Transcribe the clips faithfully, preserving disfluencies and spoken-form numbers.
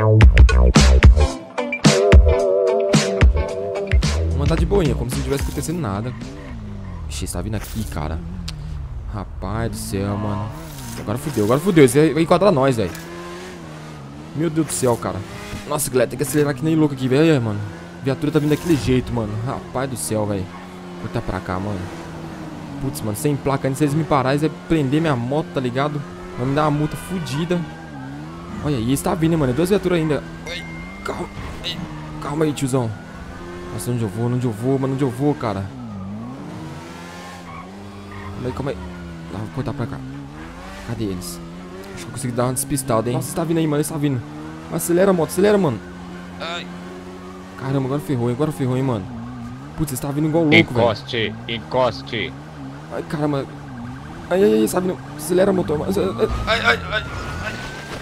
Vamos andar de boinha, como se não tivesse acontecendo nada. Ixi, você tá vindo aqui, cara. Rapaz do céu, mano. Agora fudeu, agora fudeu. Esse vai enquadrar nós, velho. Meu Deus do céu, cara. Nossa, galera, tem que acelerar que nem louco aqui, velho, mano. A viatura tá vindo daquele jeito, mano. Rapaz do céu, velho. Vou cortar pra cá, mano. Putz, mano, sem placa ainda. Se eles me pararem, eles vão prender minha moto, tá ligado? Vai me dar uma multa fodida. Olha aí, eles tá vindo, mano. É duas viaturas ainda. Ai, calma. Ai, calma aí, tiozão. Nossa, onde eu vou? Onde eu vou, mano? Onde eu vou, cara? Calma aí, calma aí. Ah, vou cortar pra cá. Cadê eles? Acho que eu consegui dar uma despistada, hein? Nossa, você tá vindo aí, mano. Eles tá vindo. Acelera a moto, acelera, mano. Ai. Caramba, agora ferrou, hein? Agora ferrou, hein, mano. Putz, você tá vindo igual louco, velho. Encoste, encoste. Ai, caramba. Ai, ai, ai, sabe, não. Acelera o motor. Ai, ai, ai, ai.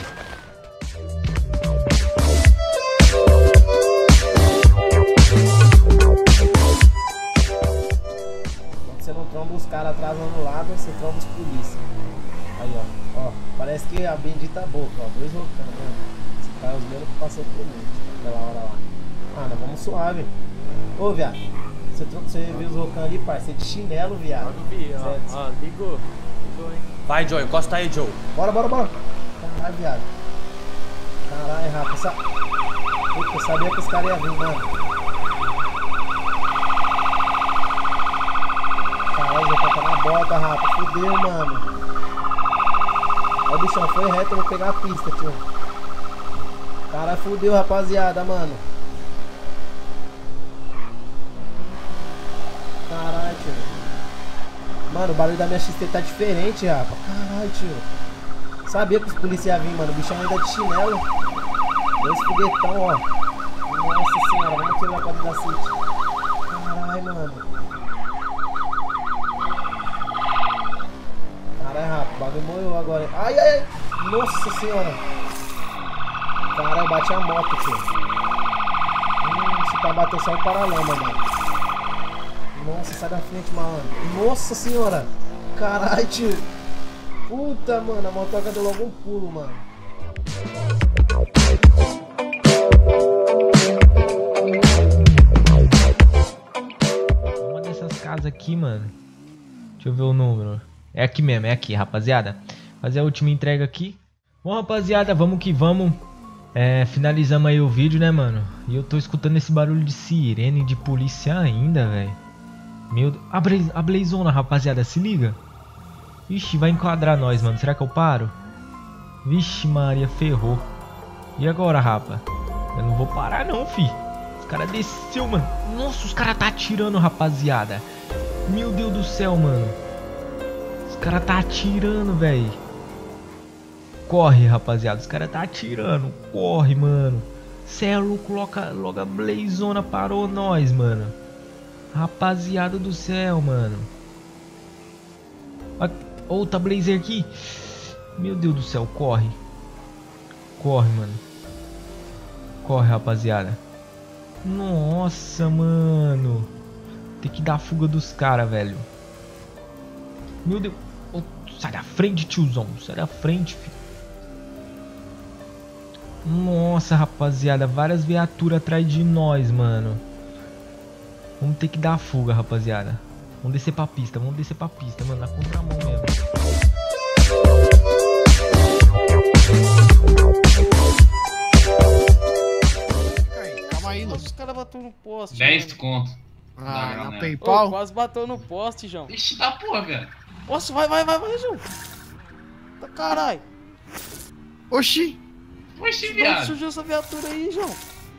Quando você não tromba os caras atrasando o lado, você tromba os polícia. Aí, ó. Ó, parece que a bendita boca, ó. Dois rocanos, mano. Esse cara é os mesmos que passou por mim. Aquela hora lá. Ah, nós vamos suave. Ô, viado. Você, você viu os rocanos ali, parceiro? De chinelo, viado. Eu vi, ó. Ó, ligou. Ligou, hein? Vai, Joe, encosta aí, Joe. Bora, bora, bora. Caralho, viado. Caralho, Rafa. Essa... Puta, eu sabia que os caras iam vir, mano. Caralho, já tá na bota, Rafa. Fudeu, mano. Ó, bichão, foi reto, eu vou pegar a pista, tio. Caralho, fudeu, rapaziada, mano. Caralho, tio. Mano, o barulho da minha X T tá diferente, Rafa. Caralho, tio. Sabia que os policiais iam vir, mano. O bichão ainda de chinelo. Dois foguetão, ó. Nossa senhora, vamos aqui lá pra dentro da City. Caralho, mano. Caralho, Rafa, o bagulho morreu agora. Ai, ai, ai. Nossa senhora. Caralho, bate a moto, tio. Hum, se tá batendo só o paralama, mano. Nossa, sai da frente, malandro. Nossa senhora. Caralho, tio. Puta, mano, a motoca deu logo um pulo, mano. Uma dessas casas aqui, mano. Deixa eu ver o número. É aqui mesmo, é aqui, rapaziada. Fazer a última entrega aqui. Bom, rapaziada, vamos que vamos. É, finalizamos aí o vídeo, né, mano? E eu tô escutando esse barulho de sirene de polícia ainda, velho. Meu Deus. A, Bla a Blazona, rapaziada, se liga. Ixi, vai enquadrar nós, mano. Será que eu paro? Vixe, Maria, ferrou. E agora, rapa? Eu não vou parar, não, fi. Os caras desceu, mano. Nossa, os caras tá atirando, rapaziada. Meu Deus do céu, mano. Os caras tá atirando, velho. Corre, rapaziada. Os caras tá atirando. Corre, mano. Cê é louco, logo, logo a Blazona parou nós, mano. Rapaziada do céu, mano. Outra Blazer aqui. Meu Deus do céu, corre. Corre, mano. Corre, rapaziada. Nossa, mano. Tem que dar a fuga dos caras, velho. Meu Deus. Oh, sai da frente, tiozão. Sai da frente, filho. Nossa, rapaziada. Várias viaturas atrás de nós, mano. Vamos ter que dar a fuga, rapaziada. Vamos descer pra pista, vamos descer pra pista, mano, na contramão mesmo. Calma aí, os caras bateu no poste. dez conto. Ah, na PayPal? Ô, quase bateu no poste, João. Ixi, da porra, velho. Nossa, vai, vai, vai, vai, João. Tá caralho. Oxi. Oxi, Onde viado. surgiu essa viatura aí, João?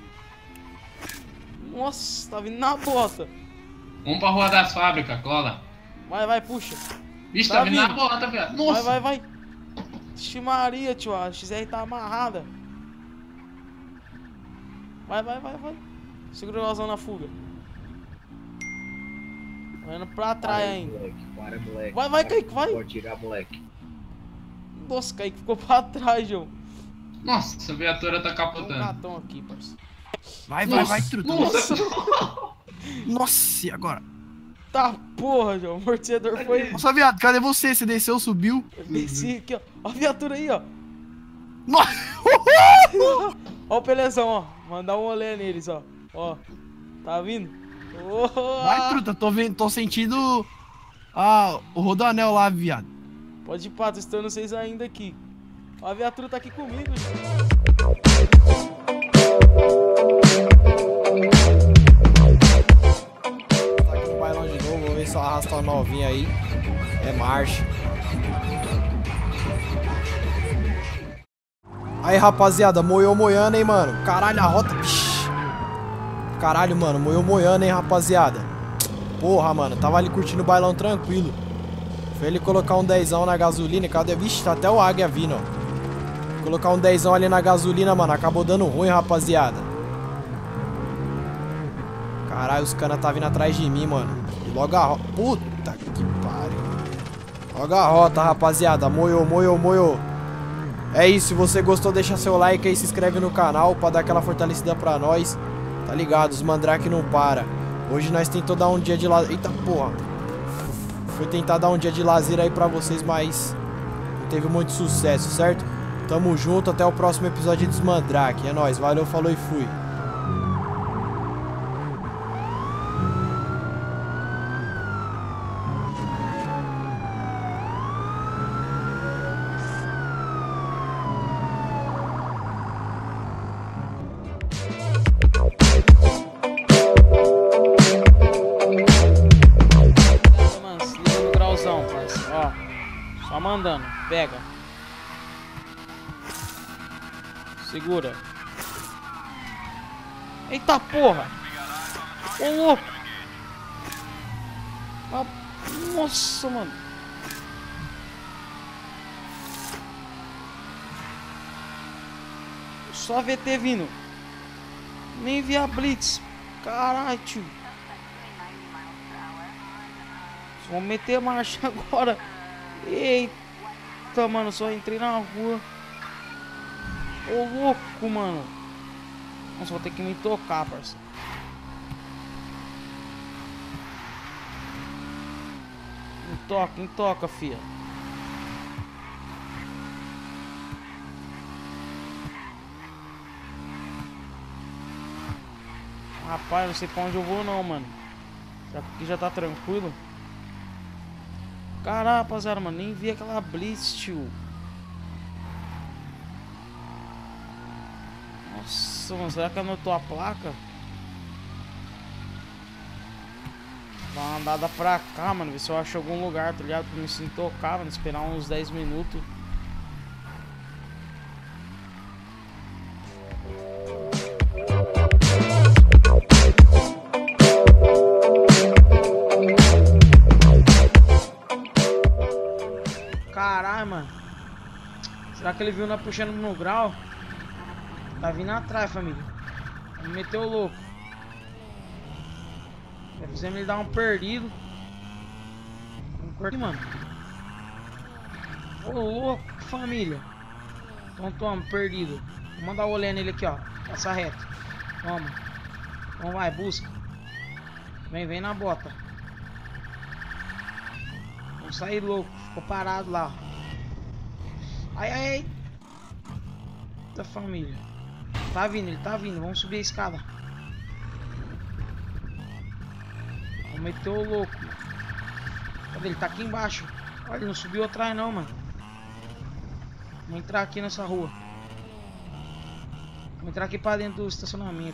Nossa, tá vindo na bota. Vamos pra Rua das Fábricas, cola. Vai, vai, puxa. Ixi, Tá tá vindo na vindo. bota, viado. Nossa. Vai, vai, vai. Ixi Maria, tio, a X R tá amarrada. Vai, vai, vai, vai. Segura o vazão na fuga. Vai indo pra trás Para, ainda. Moleque, para, moleque. Vai, vai, Kaique, vai. Pode tirar, moleque. Nossa, Kaique ficou pra trás, João. Nossa, essa viatura tá Tem um capotando. gatão aqui, parceiro. Vai, vai, vai, truta. Nossa. Nossa, e agora? Tá porra, João. O amortecedor foi. Nossa, viado, cadê você? Você desceu, subiu? Eu desci aqui, ó. Ó a viatura aí, ó. Nossa. Ó Ó o Pelezão, ó. Mandar um olé neles, ó. Ó. Tá vindo? Oh, Vai, truta, tô, vendo, tô sentindo ah, o rodoanel lá, viado. Pode ir, pá, tô estando vocês ainda aqui. A viatura tá aqui comigo, gente. Tá aqui no bailão de novo, vou ver se eu arrasto a novinha aí. É marcha. Aí, rapaziada, moiou moiando, hein, mano. Caralho, a rota... Psh. Caralho, mano, moiou moiando, hein, rapaziada. Porra, mano, tava ali curtindo o bailão tranquilo. Foi ele colocar um dezão na gasolina. Cadê? Vixe, tá até o águia vindo, ó. Colocar um dezão ali na gasolina, mano. Acabou dando ruim, rapaziada. Caralho, os caras tá vindo atrás de mim, mano. E logo a rota... Puta que pariu. Logo a rota, rapaziada. Moiou, moiou, moiou. É isso, se você gostou, deixa seu like aí, se inscreve no canal pra dar aquela fortalecida pra nós. Tá ligado? Os mandrake não para. Hoje nós tentou dar um dia de lazer. Eita porra. Fui tentar dar um dia de lazer aí pra vocês, mas não teve muito sucesso, certo? Tamo junto, até o próximo episódio dos mandrake. É nóis, valeu, falou e fui. Só mandando, pega. Segura. Eita porra! Ô louco! Ah, nossa, mano! Só V T vindo. Nem vi a Blitz. Caralho, tio. Vamos meter marcha agora. Eita, mano, só entrei na rua. Ô, louco, mano. Nossa, vou ter que me tocar, parceiro. Me toca, me toca, filha. Rapaz, não sei pra onde eu vou não, mano. Será que aqui já tá tranquilo? Caralho, rapaziada, mano, nem vi aquela blitz, tio. Nossa, mano, será que anotou a placa? Dá uma andada pra cá, mano, ver se eu acho algum lugar, tá ligado? Pra me se tocar, mano, esperar uns dez minutos. Caralho, mano. Será que ele viu nós puxando no grau? Tá vindo atrás, família. Me meteu o louco. Já fizemos ele dar um perdido. Um corte, mano. Ô louco, família. Então toma, perdido. Vou mandar o olé nele aqui, ó. Passa reto. Toma. Então vai, busca. Vem, vem na bota. Vamos sair louco. Ficou parado lá. Ai, ai, ai. Da família. Tá vindo, ele tá vindo. Vamos subir a escada. Vamos meter o louco. Cadê? Ele tá aqui embaixo. Olha, ele não subiu atrás não, mano. Vamos entrar aqui nessa rua. Vamos entrar aqui pra dentro do estacionamento.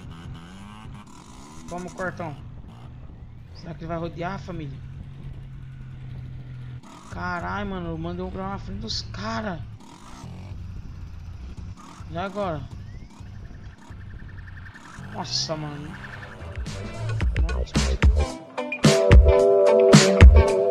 Toma o cortão. Será que ele vai rodear, família? Caralho, mano, eu mandei um grau na frente dos caras. E agora? Nossa, mano. Nossa.